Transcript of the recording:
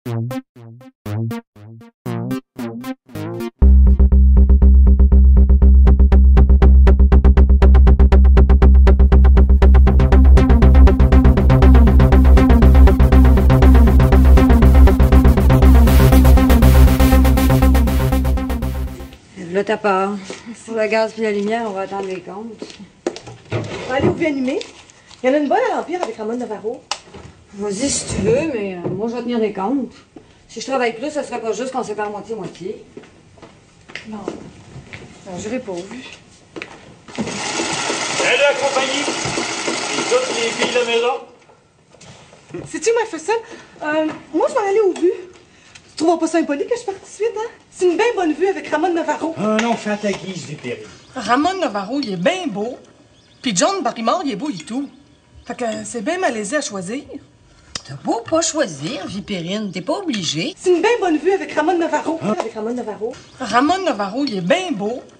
Là, t'as peur. Pour le gaz et la lumière, on va attendre les comptes. On va aller au vieux animé. Il y en a une bonne à l'Empire avec Ramon Navarro. Vas-y si tu veux, mais moi, je vais tenir des comptes. Si je travaille plus, ça sera pas juste qu'on sépare moitié-moitié. Non. Je l'ai pas vu. Salut la compagnie! Et toutes les filles de la maison? Sais-tu, Maferson? Moi, je vais aller au but. Tu trouves pas ça impoli que je parte tout de suite, hein? C'est une bien bonne vue avec Ramon Navarro. Ah non, fais à ta guise, Vipéry. Ramon Navarro, il est bien beau. Puis John Barrymore, il est beau et tout. Fait que c'est bien malaisé à choisir. T'as beau pas choisir, Vipérine, t'es pas obligée. C'est une bien bonne vue avec Ramon Navarro. Avec Ramon Navarro. Ramon Navarro, il est bien beau.